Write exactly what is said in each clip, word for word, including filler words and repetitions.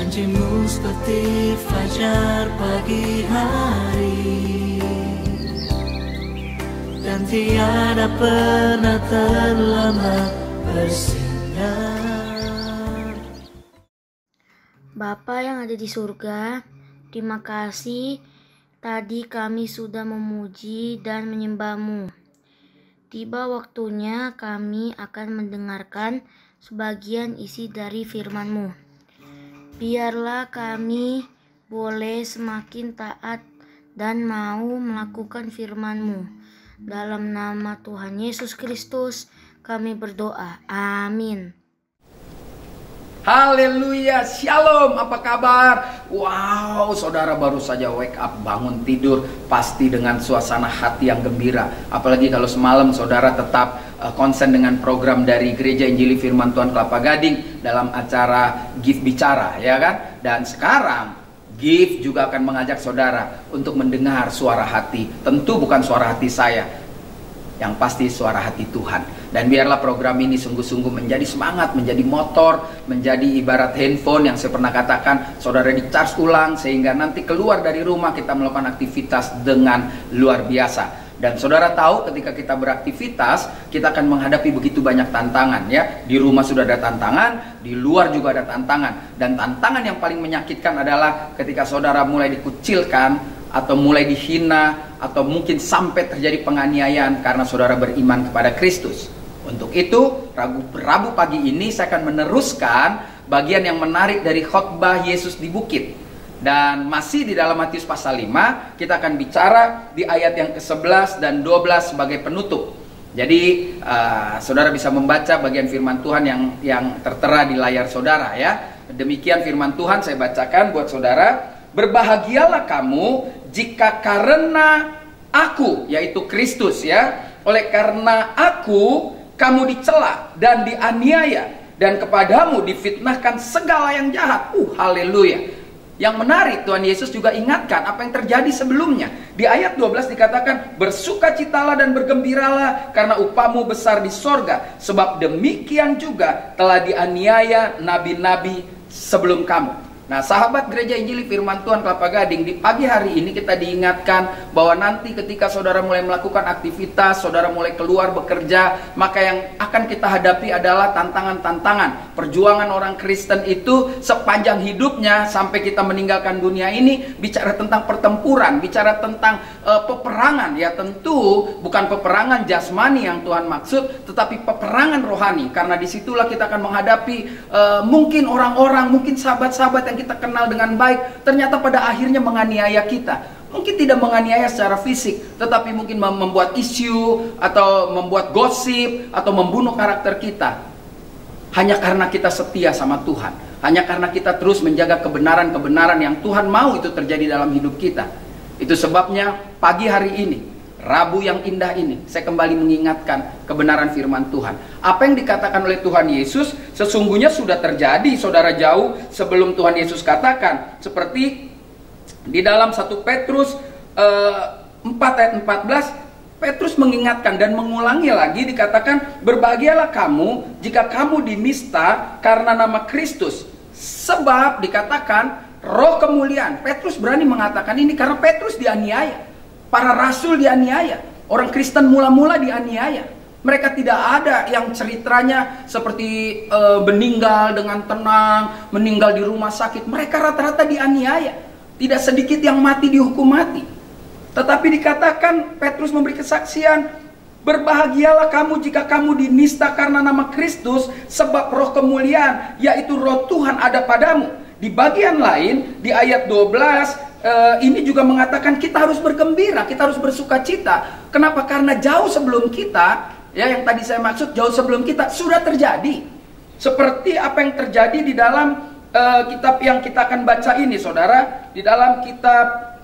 Janjimu seperti fajar pagi hari, dan tiada pernah terlambat bersinar. Bapa yang ada di surga, terima kasih tadi kami sudah memuji dan menyembah-Mu. Tiba waktunya kami akan mendengarkan sebagian isi dari firman-Mu. Biarlah kami boleh semakin taat dan mau melakukan firman-Mu. Dalam nama Tuhan Yesus Kristus kami berdoa. Amin. Haleluya, shalom, apa kabar? Wow, saudara baru saja wake up, bangun tidur, pasti dengan suasana hati yang gembira. Apalagi kalau semalam saudara tetap uh, konsen dengan program dari Gereja Injili Firman Tuhan Kelapa Gading dalam acara Gift Bicara, ya kan? Dan sekarang Gift juga akan mengajak saudara untuk mendengar suara hati. Tentu bukan suara hati saya, yang pasti suara hati Tuhan. Dan biarlah program ini sungguh-sungguh menjadi semangat, menjadi motor, menjadi ibarat handphone yang saya pernah katakan, saudara di-charge ulang sehingga nanti keluar dari rumah kita melakukan aktivitas dengan luar biasa. Dan saudara tahu ketika kita beraktivitas, kita akan menghadapi begitu banyak tantangan, ya. Di rumah sudah ada tantangan, di luar juga ada tantangan. Dan tantangan yang paling menyakitkan adalah ketika saudara mulai dikucilkan, atau mulai dihina, atau mungkin sampai terjadi penganiayaan karena saudara beriman kepada Kristus. Untuk itu, Rabu, Rabu pagi ini saya akan meneruskan bagian yang menarik dari khotbah Yesus di bukit. Dan masih di dalam Matius pasal lima, kita akan bicara di ayat yang ke sebelas dan dua belas sebagai penutup. Jadi, uh, saudara bisa membaca bagian firman Tuhan yang yang tertera di layar saudara, ya. Demikian firman Tuhan saya bacakan buat saudara. Berbahagialah kamu jika karena aku, yaitu Kristus, ya, oleh karena aku kamu dicela dan dianiaya, dan kepadamu difitnahkan segala yang jahat. Uh, haleluya. Yang menarik, Tuhan Yesus juga ingatkan apa yang terjadi sebelumnya. Di ayat dua belas dikatakan, bersukacitalah dan bergembiralah karena upahmu besar di sorga, sebab demikian juga telah dianiaya nabi-nabi sebelum kamu. Nah, sahabat Gereja Injili Firman Tuhan Kelapa Gading, di pagi hari ini kita diingatkan bahwa nanti ketika saudara mulai melakukan aktivitas, saudara mulai keluar bekerja, maka yang akan kita hadapi adalah tantangan-tantangan. Perjuangan orang Kristen itu sepanjang hidupnya sampai kita meninggalkan dunia ini bicara tentang pertempuran, bicara tentang uh, peperangan. Ya, tentu bukan peperangan jasmani yang Tuhan maksud, tetapi peperangan rohani. Karena disitulah kita akan menghadapi uh, mungkin orang-orang, mungkin sahabat-sahabat yang kita kenal dengan baik, ternyata pada akhirnya menganiaya kita. Mungkin tidak menganiaya secara fisik, tetapi mungkin membuat isu, atau membuat gosip, atau membunuh karakter kita. Hanya karena kita setia sama Tuhan, hanya karena kita terus menjaga kebenaran-kebenaran yang Tuhan mau itu terjadi dalam hidup kita. Itu sebabnya pagi hari ini, Rabu yang indah ini, saya kembali mengingatkan kebenaran firman Tuhan. Apa yang dikatakan oleh Tuhan Yesus sesungguhnya sudah terjadi, saudara, jauh sebelum Tuhan Yesus katakan. Seperti di dalam satu Petrus eh, empat ayat empat belas, Petrus mengingatkan dan mengulangi lagi, dikatakan, berbahagialah kamu jika kamu dinista karena nama Kristus, sebab dikatakan roh kemuliaan. Petrus berani mengatakan ini karena Petrus dianiaya. Para rasul dianiaya, orang Kristen mula-mula dianiaya. Mereka tidak ada yang ceritanya seperti e, meninggal dengan tenang, meninggal di rumah sakit. Mereka rata-rata dianiaya. Tidak sedikit yang mati dihukum mati. Tetapi dikatakan, Petrus memberi kesaksian, berbahagialah kamu jika kamu dinista karena nama Kristus, sebab roh kemuliaan, yaitu roh Tuhan ada padamu. Di bagian lain, di ayat dua belas, Uh, ini juga mengatakan kita harus bergembira, kita harus bersuka cita. Kenapa? Karena jauh sebelum kita, ya, yang tadi saya maksud, jauh sebelum kita sudah terjadi. Seperti apa yang terjadi di dalam uh, kitab yang kita akan baca ini, saudara. Di dalam kitab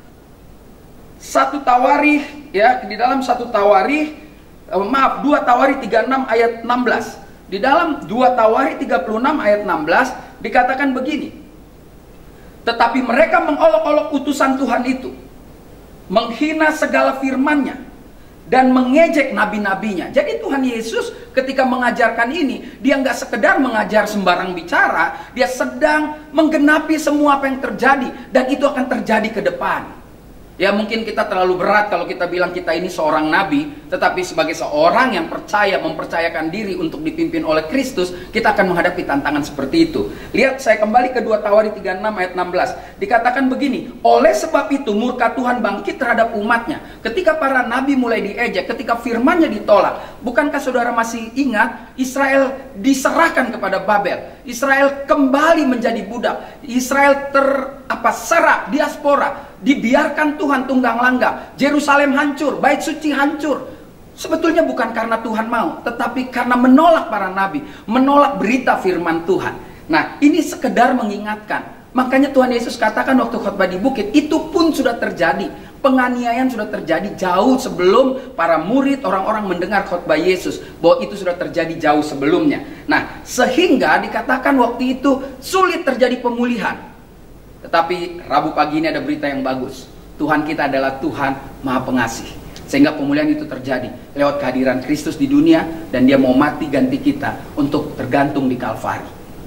satu Tawarikh, ya, di dalam satu Tawarikh, uh, maaf, dua Tawarikh tiga puluh enam ayat enam belas. Di dalam dua Tawarikh tiga puluh enam ayat enam belas dikatakan begini. Tetapi mereka mengolok-olok utusan Tuhan itu, menghina segala firman-Nya, dan mengejek nabi-nabinya. Jadi Tuhan Yesus ketika mengajarkan ini, dia nggak sekedar mengajar sembarang bicara, dia sedang menggenapi semua apa yang terjadi, dan itu akan terjadi ke depan. Ya mungkin kita terlalu berat kalau kita bilang kita ini seorang nabi, tetapi sebagai seorang yang percaya, mempercayakan diri untuk dipimpin oleh Kristus, kita akan menghadapi tantangan seperti itu. Lihat, saya kembali ke dua Tawari tiga puluh enam ayat enam belas. Dikatakan begini, oleh sebab itu murka Tuhan bangkit terhadap umatnya. Ketika para nabi mulai diejek, ketika firmannya ditolak. Bukankah saudara masih ingat, Israel diserahkan kepada Babel. Israel kembali menjadi budak. Israel ter apa serak, diaspora. Dibiarkan Tuhan tunggang langgang, Yerusalem hancur, bait suci hancur. Sebetulnya bukan karena Tuhan mau, tetapi karena menolak para nabi, menolak berita firman Tuhan. Nah, ini sekedar mengingatkan. Makanya Tuhan Yesus katakan waktu khotbah di bukit, itu pun sudah terjadi. Penganiayaan sudah terjadi jauh sebelum para murid, orang-orang mendengar khotbah Yesus, bahwa itu sudah terjadi jauh sebelumnya. Nah, sehingga dikatakan waktu itu sulit terjadi pemulihan. Tetapi Rabu pagi ini ada berita yang bagus. Tuhan kita adalah Tuhan Maha Pengasih, sehingga pemulihan itu terjadi lewat kehadiran Kristus di dunia, dan dia mau mati ganti kita untuk tergantung di Kalvari.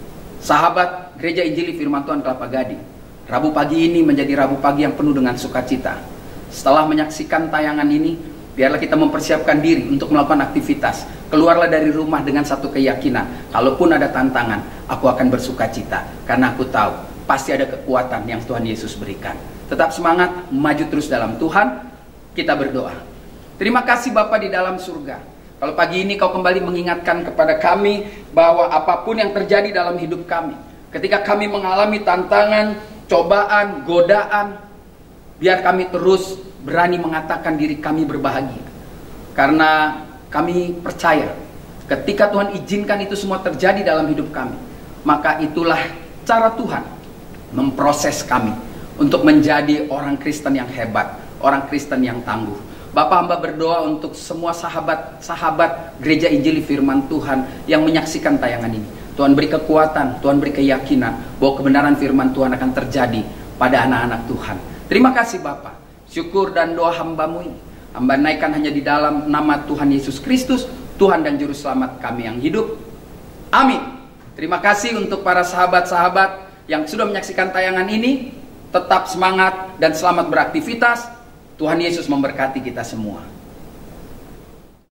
Sahabat Gereja Injili Firman Tuhan Kelapa Gading, Rabu pagi ini menjadi Rabu pagi yang penuh dengan sukacita. Setelah menyaksikan tayangan ini, biarlah kita mempersiapkan diri untuk melakukan aktivitas. Keluarlah dari rumah dengan satu keyakinan, kalaupun ada tantangan, aku akan bersukacita, karena aku tahu pasti ada kekuatan yang Tuhan Yesus berikan. Tetap semangat, maju terus dalam Tuhan. Kita berdoa. Terima kasih Bapa di dalam surga. Kalau pagi ini kau kembali mengingatkan kepada kami bahwa apapun yang terjadi dalam hidup kami, ketika kami mengalami tantangan, cobaan, godaan, biar kami terus berani mengatakan diri kami berbahagia. Karena kami percaya, ketika Tuhan izinkan itu semua terjadi dalam hidup kami, maka itulah cara Tuhan memproses kami untuk menjadi orang Kristen yang hebat, orang Kristen yang tangguh. Bapak hamba berdoa untuk semua sahabat-sahabat Gereja Injili Firman Tuhan yang menyaksikan tayangan ini. Tuhan beri kekuatan, Tuhan beri keyakinan bahwa kebenaran firman Tuhan akan terjadi pada anak-anak Tuhan. Terima kasih Bapak. Syukur dan doa hambamu ini hamba naikkan hanya di dalam nama Tuhan Yesus Kristus, Tuhan dan Juru Selamat kami yang hidup. Amin. Terima kasih untuk para sahabat-sahabat yang sudah menyaksikan tayangan ini. Tetap semangat dan selamat beraktivitas. Tuhan Yesus memberkati kita semua.